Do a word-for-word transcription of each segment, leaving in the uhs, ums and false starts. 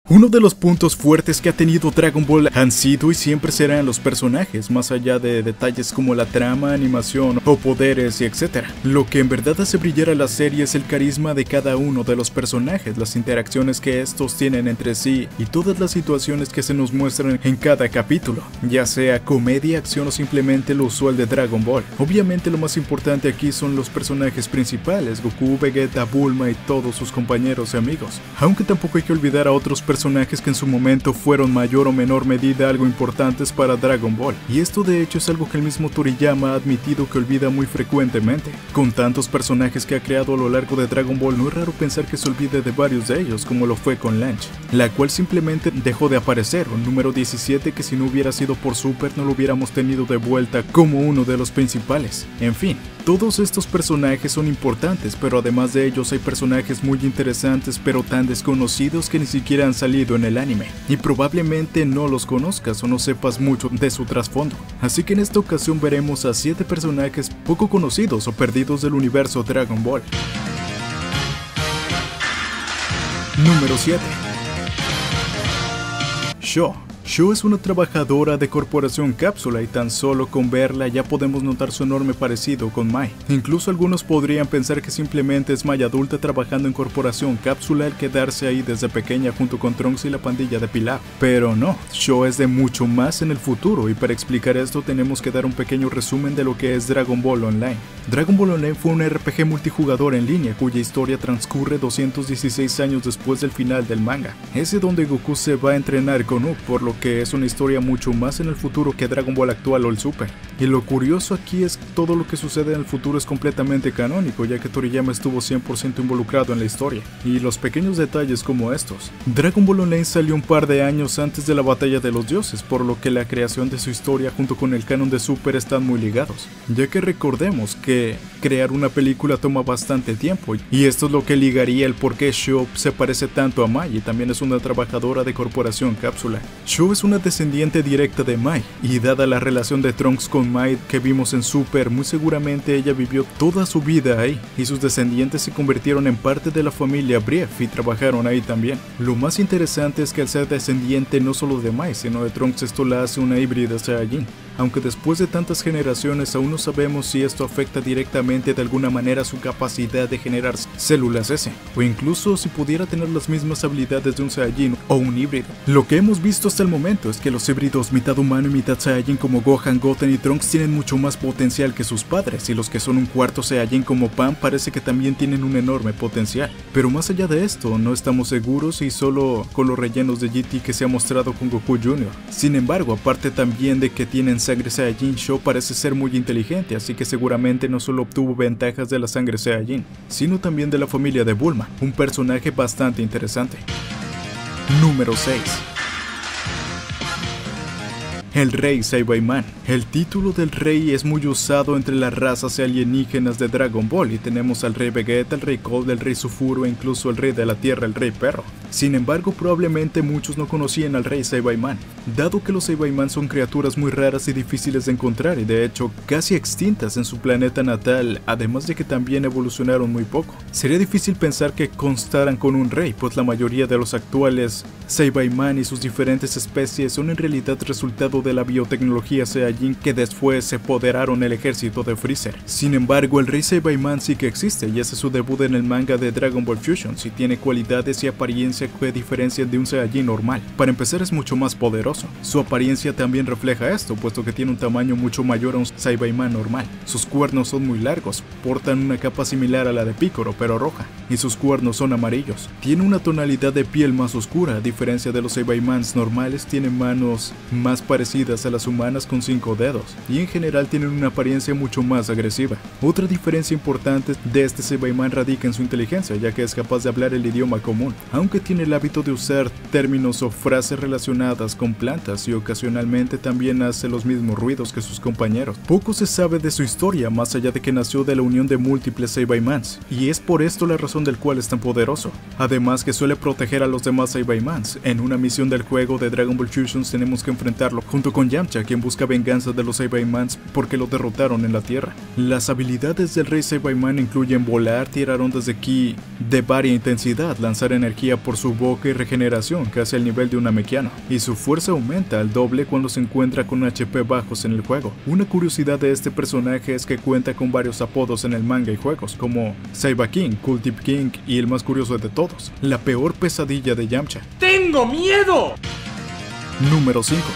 Uno de los puntos fuertes que ha tenido Dragon Ball han sido y siempre serán los personajes, más allá de detalles como la trama, animación o poderes y etcétera. Lo que en verdad hace brillar a la serie es el carisma de cada uno de los personajes, las interacciones que estos tienen entre sí y todas las situaciones que se nos muestran en cada capítulo, ya sea comedia, acción o simplemente lo usual de Dragon Ball. Obviamente lo más importante aquí son los personajes principales, Goku, Vegeta, Bulma y todos sus compañeros y amigos, aunque tampoco hay que olvidar a otros personajes personajes que en su momento fueron mayor o menor medida algo importantes para Dragon Ball, y esto de hecho es algo que el mismo Toriyama ha admitido que olvida muy frecuentemente. Con tantos personajes que ha creado a lo largo de Dragon Ball, no es raro pensar que se olvide de varios de ellos, como lo fue con Lange, la cual simplemente dejó de aparecer, un número diecisiete que si no hubiera sido por Super no lo hubiéramos tenido de vuelta como uno de los principales. En fin, todos estos personajes son importantes, pero además de ellos hay personajes muy interesantes pero tan desconocidos que ni siquiera han salido en el anime, y probablemente no los conozcas o no sepas mucho de su trasfondo. Así que en esta ocasión veremos a siete personajes poco conocidos o perdidos del universo Dragon Ball. Número siete. Sho. Sho es una trabajadora de Corporación Cápsula y tan solo con verla ya podemos notar su enorme parecido con Mai. Incluso algunos podrían pensar que simplemente es Mai adulta trabajando en Corporación Cápsula al quedarse ahí desde pequeña junto con Trunks y la pandilla de Pilaf. Pero no, Sho es de mucho más en el futuro, y para explicar esto tenemos que dar un pequeño resumen de lo que es Dragon Ball Online. Dragon Ball Online fue un R P G multijugador en línea cuya historia transcurre doscientos dieciséis años después del final del manga. Ese donde Goku se va a entrenar con Up, por lo que es una historia mucho más en el futuro que Dragon Ball actual o el Super. Y lo curioso aquí es que todo lo que sucede en el futuro es completamente canónico, ya que Toriyama estuvo cien por ciento involucrado en la historia. Y los pequeños detalles como estos. Dragon Ball Online salió un par de años antes de la Batalla de los Dioses, por lo que la creación de su historia junto con el canon de Super están muy ligados, ya que recordemos que crear una película toma bastante tiempo, y esto es lo que ligaría el por qué Sho se parece tanto a Mai y también es una trabajadora de Corporación Cápsula. Sho es una descendiente directa de Mai, y dada la relación de Trunks con Mai que vimos en Super, muy seguramente ella vivió toda su vida ahí, y sus descendientes se convirtieron en parte de la familia Brief y trabajaron ahí también. Lo más interesante es que al ser descendiente no solo de Mai, sino de Trunks, esto la hace una híbrida Saiyajin, aunque después de tantas generaciones aún no sabemos si esto afecta directamente de alguna manera su capacidad de generar células S, o incluso si pudiera tener las mismas habilidades de un Saiyajin o un híbrido. Lo que hemos visto hasta el momento es que los híbridos mitad humano y mitad Saiyajin como Gohan, Goten y Trunks tienen mucho más potencial que sus padres, y los que son un cuarto Saiyajin como Pan parece que también tienen un enorme potencial. Pero más allá de esto, no estamos seguros y solo con los rellenos de G T que se ha mostrado con Goku junior Sin embargo, aparte también de que tienen sangre Saiyajin, Sho parece ser muy inteligente, así que seguramente no solo obtuvo ventajas de la sangre Saiyajin, sino también de la familia de Bulma, un personaje bastante interesante. Número seis. El Rey Saiyaman. El título del rey es muy usado entre las razas alienígenas de Dragon Ball, y tenemos al Rey Vegeta, el Rey Cold, el Rey Sufuro e incluso el Rey de la Tierra, el Rey Perro. Sin embargo, probablemente muchos no conocían al Rey Saiyaman, dado que los Saiyaman son criaturas muy raras y difíciles de encontrar, y de hecho casi extintas en su planeta natal, además de que también evolucionaron muy poco. Sería difícil pensar que constaran con un rey, pues la mayoría de los actuales Saiyaman y sus diferentes especies son en realidad resultado de la biotecnología Saiyajin que después se apoderaron el ejército de Freezer. Sin embargo, el Rey Saiyaman sí que existe y hace su debut en el manga de Dragon Ball Fusion, y tiene cualidades y apariencia que diferencian de un Saiyajin normal. Para empezar, es mucho más poderoso. Su apariencia también refleja esto, puesto que tiene un tamaño mucho mayor a un Saiyaman normal. Sus cuernos son muy largos, portan una capa similar a la de Piccolo pero roja, y sus cuernos son amarillos. Tiene una tonalidad de piel más oscura, a diferencia de los Saiyamans normales. Tiene manos más parecidas a las humanas con cinco dedos, y en general tienen una apariencia mucho más agresiva. Otra diferencia importante de este Saiyaman radica en su inteligencia, ya que es capaz de hablar el idioma común, aunque tiene el hábito de usar términos o frases relacionadas con plantas, y ocasionalmente también hace los mismos ruidos que sus compañeros. Poco se sabe de su historia, más allá de que nació de la unión de múltiples Saiyamans, y es por esto la razón del cual es tan poderoso. Además que suele proteger a los demás Saiyamans, Mans. En una misión del juego de Dragon Ball Fusions tenemos que enfrentarlo junto con Yamcha, quien busca venganza de los Saibaimans porque lo derrotaron en la Tierra. Las habilidades del Rey Saibaiman incluyen volar, tirar ondas de ki de varia intensidad, lanzar energía por su boca y regeneración casi al nivel de un Namekiano, y su fuerza aumenta al doble cuando se encuentra con H P bajos en el juego. Una curiosidad de este personaje es que cuenta con varios apodos en el manga y juegos, como Saiba King, Cool Tip King y el más curioso de todos, la peor pesadilla de Yamcha. ¡Tengo miedo! Número cinco.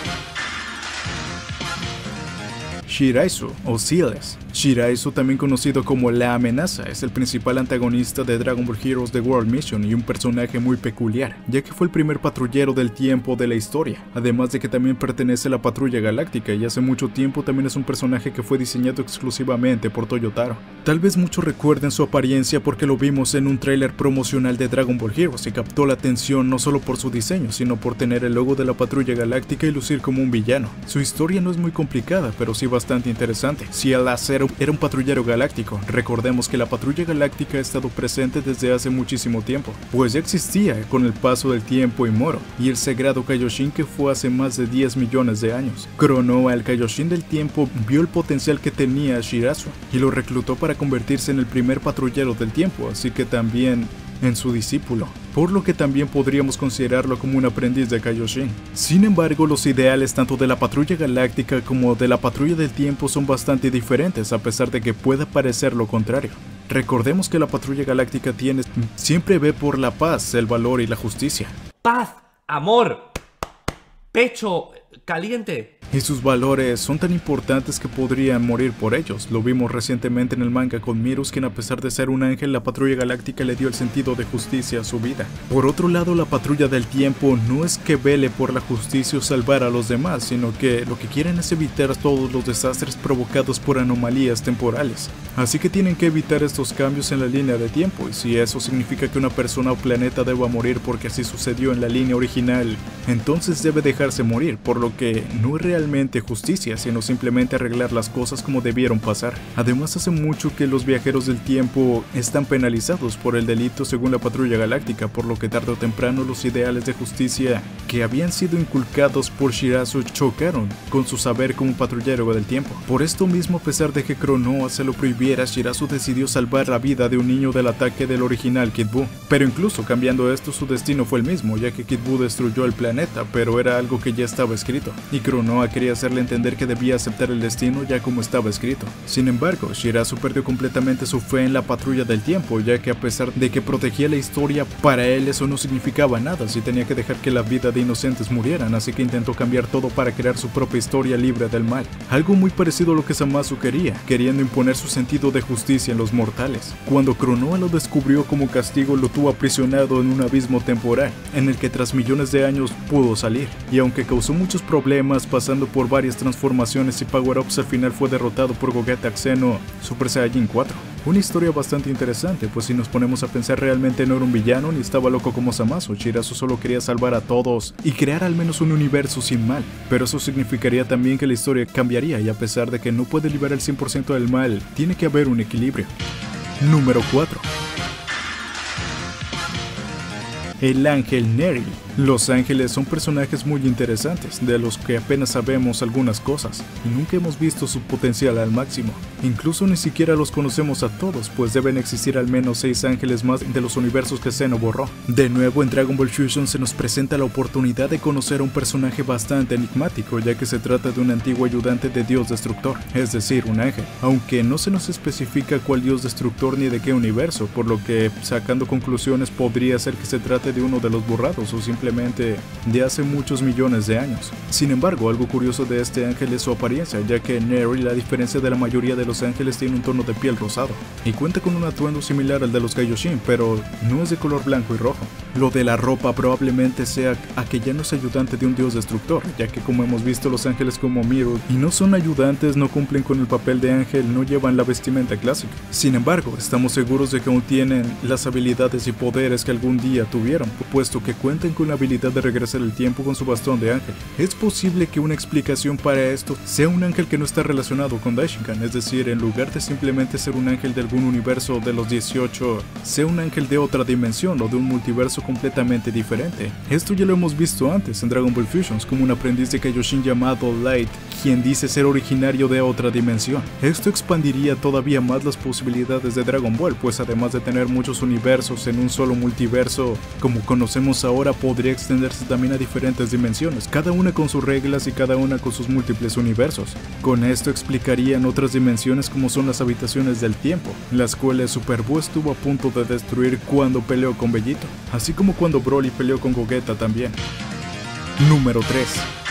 Shiraizu o Seals. Shiraizu, también conocido como La Amenaza, es el principal antagonista de Dragon Ball Heroes The World Mission y un personaje muy peculiar, ya que fue el primer patrullero del tiempo de la historia, además de que también pertenece a la Patrulla Galáctica y hace mucho tiempo también es un personaje que fue diseñado exclusivamente por Toyotaro. Tal vez muchos recuerden su apariencia porque lo vimos en un tráiler promocional de Dragon Ball Heroes y captó la atención no solo por su diseño, sino por tener el logo de la Patrulla Galáctica y lucir como un villano. Su historia no es muy complicada, pero sí bastante interesante. Si al hacer era un patrullero galáctico, recordemos que la Patrulla Galáctica ha estado presente desde hace muchísimo tiempo, pues ya existía con el paso del tiempo y Moro, y el sagrado Kaioshin que fue hace más de diez millones de años. Cronoa, el Kaioshin del tiempo, vio el potencial que tenía Shirazu y lo reclutó para convertirse en el primer patrullero del tiempo, así que también en su discípulo, por lo que también podríamos considerarlo como un aprendiz de Kaioshin. Sin embargo, los ideales tanto de la Patrulla Galáctica como de la Patrulla del Tiempo son bastante diferentes, a pesar de que pueda parecer lo contrario. Recordemos que la Patrulla Galáctica tiene, siempre ve por la paz, el valor y la justicia. Paz, amor, pecho caliente. Y sus valores son tan importantes que podrían morir por ellos. Lo vimos recientemente en el manga con Mirus, quien a pesar de ser un ángel, la Patrulla Galáctica le dio el sentido de justicia a su vida. Por otro lado, la Patrulla del Tiempo no es que vele por la justicia o salvar a los demás, sino que lo que quieren es evitar todos los desastres provocados por anomalías temporales. Así que tienen que evitar estos cambios en la línea de tiempo, y si eso significa que una persona o planeta deba morir porque así sucedió en la línea original, entonces debe dejarse morir, por lo que no es realmente justicia, sino simplemente arreglar las cosas como debieron pasar. Además, hace mucho que los viajeros del tiempo están penalizados por el delito según la Patrulla Galáctica, por lo que tarde o temprano los ideales de justicia que habían sido inculcados por Shirazu chocaron con su saber como patrullero del tiempo. Por esto mismo, a pesar de que Cronoa se lo prohibiera, Shirazu decidió salvar la vida de un niño del ataque del original Kid Buu. Pero incluso cambiando esto, su destino fue el mismo, ya que Kid Buu destruyó el planeta, pero era algo que ya estaba escrito, y Cronoa quería hacerle entender que debía aceptar el destino ya como estaba escrito. Sin embargo, Shirazu perdió completamente su fe en la Patrulla del Tiempo, ya que a pesar de que protegía la historia, para él eso no significaba nada si tenía que dejar que la vida de inocentes murieran, así que intentó cambiar todo para crear su propia historia libre del mal. Algo muy parecido a lo que Zamasu quería, queriendo imponer su sentido de justicia en los mortales. Cuando Cronoa lo descubrió como castigo, lo tuvo aprisionado en un abismo temporal, en el que tras millones de años pudo salir, y aunque causó muchos problemas pasando por varias transformaciones y power-ups, al final fue derrotado por Gogeta Xeno Super Saiyajin cuatro. Una historia bastante interesante, pues si nos ponemos a pensar, realmente no era un villano ni estaba loco como Zamasu. Shirazu solo quería salvar a todos y crear al menos un universo sin mal, pero eso significaría también que la historia cambiaría, y a pesar de que no puede liberar el cien por ciento del mal, tiene que haber un equilibrio. Número cuatro. El Ángel Neri. Los ángeles son personajes muy interesantes, de los que apenas sabemos algunas cosas, y nunca hemos visto su potencial al máximo. Incluso ni siquiera los conocemos a todos, pues deben existir al menos seis ángeles más de los universos que Xeno borró. De nuevo, en Dragon Ball Fusion se nos presenta la oportunidad de conocer a un personaje bastante enigmático, ya que se trata de un antiguo ayudante de Dios Destructor, es decir, un ángel, aunque no se nos especifica cuál Dios Destructor ni de qué universo, por lo que, sacando conclusiones, podría ser que se trate de uno de los borrados o simplemente de hace muchos millones de años. Sin embargo, algo curioso de este ángel es su apariencia, ya que Neri, a diferencia de la mayoría de los ángeles, tiene un tono de piel rosado y cuenta con un atuendo similar al de los Kaioshin, pero no es de color blanco y rojo. Lo de la ropa probablemente sea a que ya no es ayudante de un dios destructor, ya que como hemos visto, los ángeles como Miru y no son ayudantes, no cumplen con el papel de ángel, no llevan la vestimenta clásica. Sin embargo, estamos seguros de que aún tienen las habilidades y poderes que algún día tuvieron, puesto que cuentan con una habilidad de regresar el tiempo con su bastón de ángel. Es posible que una explicación para esto sea un ángel que no está relacionado con Daishinkan, es decir, en lugar de simplemente ser un ángel de algún universo de los dieciocho, sea un ángel de otra dimensión o de un multiverso completamente diferente. Esto ya lo hemos visto antes en Dragon Ball Fusions, como un aprendiz de Kaioshin llamado Light, quien dice ser originario de otra dimensión. Esto expandiría todavía más las posibilidades de Dragon Ball, pues además de tener muchos universos en un solo multiverso, como conocemos ahora, podría extenderse también a diferentes dimensiones, cada una con sus reglas y cada una con sus múltiples universos. Con esto explicarían otras dimensiones como son las habitaciones del tiempo, las cuales Super Buu estuvo a punto de destruir cuando peleó con Bellito, así como cuando Broly peleó con Gogeta también. Número tres.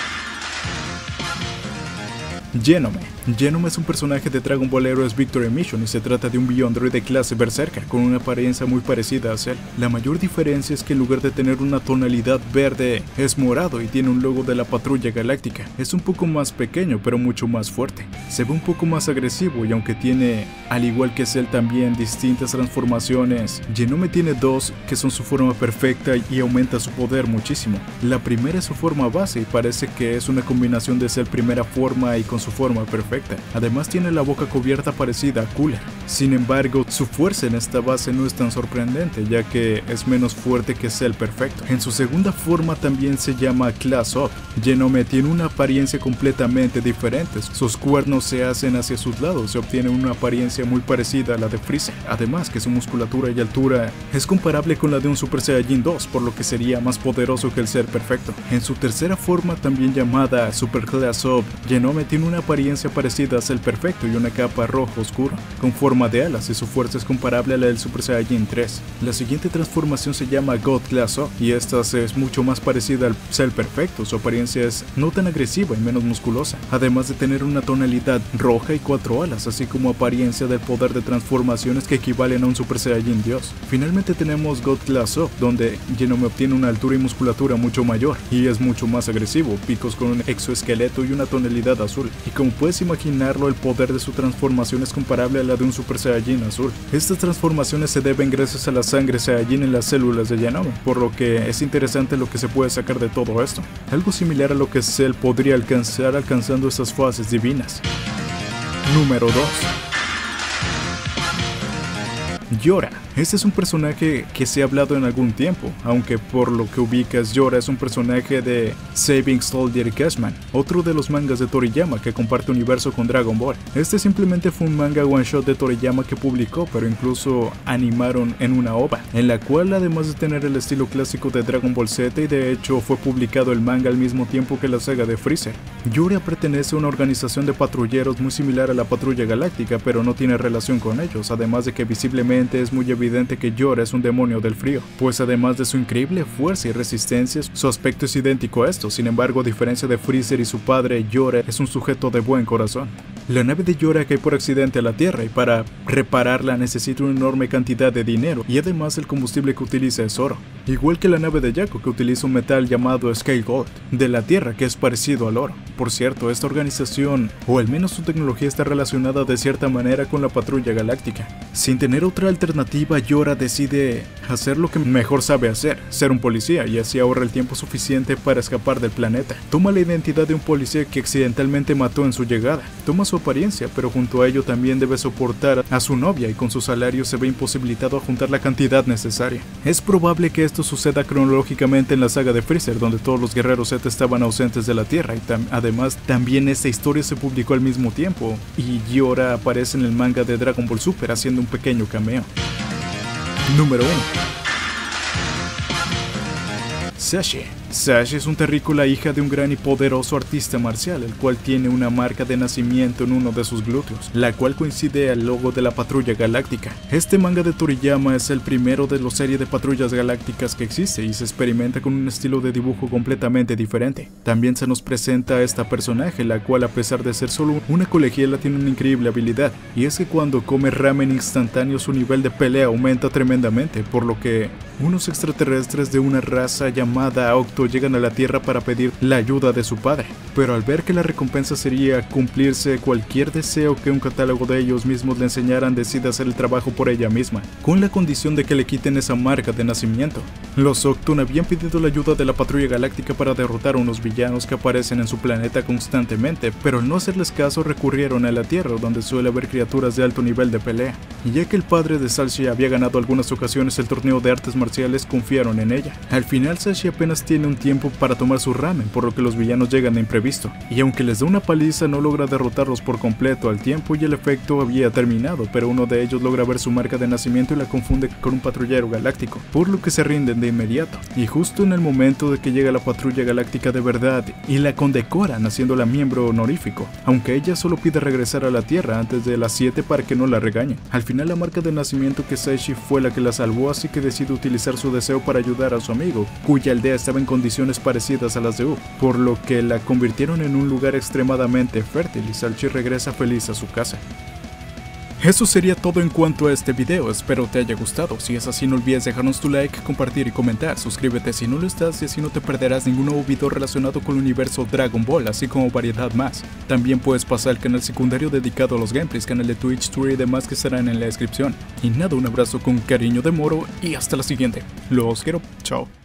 Genome. Genome es un personaje de Dragon Ball Heroes Victory Mission y se trata de un Beyondroid de clase Berserker con una apariencia muy parecida a Cell. La mayor diferencia es que en lugar de tener una tonalidad verde es morado y tiene un logo de la Patrulla Galáctica. Es un poco más pequeño pero mucho más fuerte. Se ve un poco más agresivo y aunque tiene, al igual que Cell también, distintas transformaciones, Genome tiene dos que son su forma perfecta y aumenta su poder muchísimo. La primera es su forma base y parece que es una combinación de Cell primera forma y con su forma perfecta. Además tiene la boca cubierta parecida a Cooler. Sin embargo, su fuerza en esta base no es tan sorprendente, ya que es menos fuerte que Cell perfecto. En su segunda forma también se llama Class Up. Genome tiene una apariencia completamente diferente. Sus cuernos se hacen hacia sus lados y obtiene una apariencia muy parecida a la de Freezer. Además que su musculatura y altura es comparable con la de un Super Saiyajin dos, por lo que sería más poderoso que el Ser perfecto. En su tercera forma, también llamada Super Class Up, Genome tiene una apariencia parecida a Cell perfecto y una capa roja oscura, con forma de alas, y su fuerza es comparable a la del Super Saiyajin tres. La siguiente transformación se llama God Class Up y esta es mucho más parecida al Cell perfecto. Su apariencia es no tan agresiva y menos musculosa, además de tener una tonalidad roja y cuatro alas, así como apariencia del poder de transformaciones que equivalen a un Super Saiyajin Dios. Finalmente tenemos God Class Up, donde Genome obtiene una altura y musculatura mucho mayor y es mucho más agresivo, picos con un exoesqueleto y una tonalidad azul, y como puedes imaginarlo, el poder de su transformación es comparable a la de un Super Saiyajin azul. Estas transformaciones se deben gracias a la sangre Saiyajin en las células de Genome, por lo que es interesante lo que se puede sacar de todo esto, algo similar a lo que Cell podría alcanzar alcanzando estas fases divinas. Número dos. Yora. Este es un personaje que se ha hablado en algún tiempo, aunque por lo que ubicas, Yora es un personaje de Saving Soldier Cashman, otro de los mangas de Toriyama que comparte universo con Dragon Ball. Este simplemente fue un manga one shot de Toriyama que publicó, pero incluso animaron en una ova, en la cual además de tener el estilo clásico de Dragon Ball Z, y de hecho fue publicado el manga al mismo tiempo que la saga de Freezer. Yora pertenece a una organización de patrulleros muy similar a la Patrulla Galáctica, pero no tiene relación con ellos, además de que visiblemente es muy evidente que Yora es un demonio del frío, pues además de su increíble fuerza y resistencia, su aspecto es idéntico a esto. Sin embargo, a diferencia de Freezer y su padre, Yora es un sujeto de buen corazón. La nave de Yora cae por accidente a la Tierra y para repararla necesita una enorme cantidad de dinero, y además el combustible que utiliza es oro, igual que la nave de Jaco, que utiliza un metal llamado Scale Gold de la Tierra que es parecido al oro. Por cierto, esta organización, o al menos su tecnología, está relacionada de cierta manera con la Patrulla Galáctica. Sin tener otra alternativa, Yora decide hacer lo que mejor sabe hacer, ser un policía, y así ahorra el tiempo suficiente para escapar del planeta. Toma la identidad de un policía que accidentalmente mató en su llegada, toma su apariencia, pero junto a ello también debe soportar a su novia y con su salario se ve imposibilitado a juntar la cantidad necesaria. Es probable que esto suceda cronológicamente en la saga de Freezer, donde todos los guerreros Z estaban ausentes de la Tierra, y tam además también esta historia se publicó al mismo tiempo, y Yora aparece en el manga de Dragon Ball Super haciendo un pequeño cameo. Número uno. Sashi. Sashi es un terrícola hija de un gran y poderoso artista marcial, el cual tiene una marca de nacimiento en uno de sus glúteos, la cual coincide al logo de la Patrulla Galáctica. Este manga de Toriyama es el primero de la serie de patrullas galácticas que existe y se experimenta con un estilo de dibujo completamente diferente. También se nos presenta a esta personaje, la cual a pesar de ser solo una colegiala tiene una increíble habilidad, y es que cuando come ramen instantáneo su nivel de pelea aumenta tremendamente, por lo que unos extraterrestres de una raza llamada Octo Naruto llegan a la Tierra para pedir la ayuda de su padre, pero al ver que la recompensa sería cumplirse cualquier deseo que un catálogo de ellos mismos le enseñaran, decide hacer el trabajo por ella misma, con la condición de que le quiten esa marca de nacimiento. Los Octon habían pedido la ayuda de la Patrulla Galáctica para derrotar a unos villanos que aparecen en su planeta constantemente, pero al no hacerles caso recurrieron a la Tierra, donde suele haber criaturas de alto nivel de pelea, y ya que el padre de Sashi había ganado algunas ocasiones el torneo de artes marciales, confiaron en ella. Al final Sashi apenas tiene un tiempo para tomar su ramen, por lo que los villanos llegan de imprevisto, y aunque les da una paliza no logra derrotarlos por completo al tiempo y el efecto había terminado, pero uno de ellos logra ver su marca de nacimiento y la confunde con un patrullero galáctico, por lo que se rinden de inmediato, y justo en el momento de que llega la Patrulla Galáctica de verdad y la condecoran haciéndola miembro honorífico, aunque ella solo pide regresar a la Tierra antes de las siete para que no la regañen. Al final la marca de nacimiento que Sashi fue la que la salvó, así que decide utilizar su deseo para ayudar a su amigo, cuya aldea estaba en condiciones parecidas a las de Up, por lo que la convirtieron en un lugar extremadamente fértil y Sashi regresa feliz a su casa. Eso sería todo en cuanto a este video, espero te haya gustado. Si es así no olvides dejarnos tu like, compartir y comentar, suscríbete si no lo estás y así no te perderás ningún nuevo video relacionado con el universo Dragon Ball, así como variedad más. También puedes pasar al canal secundario dedicado a los gameplays, canal de Twitch, Twitter y demás que estarán en la descripción. Y nada, un abrazo con cariño de Moro y hasta la siguiente. Los quiero, chao.